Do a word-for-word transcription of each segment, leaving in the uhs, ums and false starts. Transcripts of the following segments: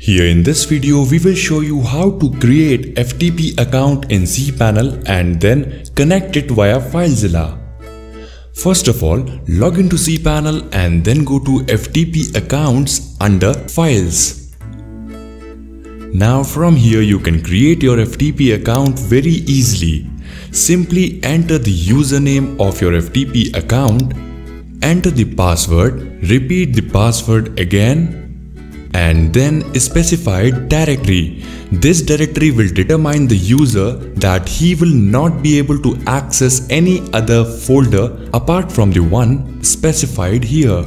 Here in this video, we will show you how to create F T P account in cPanel and then connect it via FileZilla. First of all, log into cPanel and then go to F T P accounts under Files. Now from here you can create your F T P account very easily. Simply enter the username of your F T P account, enter the password, repeat the password again, and then specify directory. This directory will determine the user that he will not be able to access any other folder apart from the one specified here.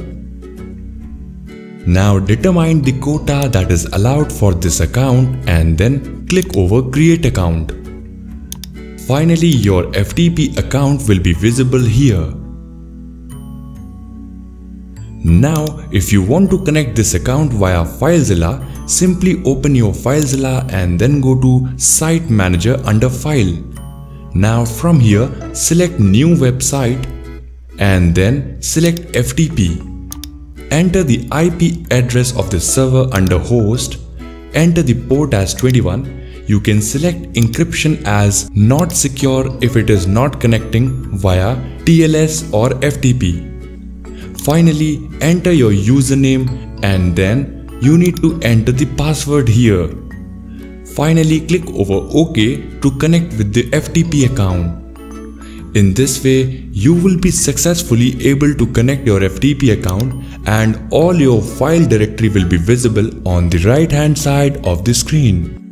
Now determine the quota that is allowed for this account and then click over Create Account. Finally, your F T P account will be visible here. Now, if you want to connect this account via FileZilla, simply open your FileZilla and then go to Site Manager under File. Now from here, select New Website and then select F T P. Enter the I P address of the server under Host, enter the port as twenty-one. You can select encryption as not secure if it is not connecting via T L S or F T P. Finally, enter your username and then you need to enter the password here. Finally, click over OK to connect with the F T P account. In this way, you will be successfully able to connect your F T P account and all your file directory will be visible on the right hand side of the screen.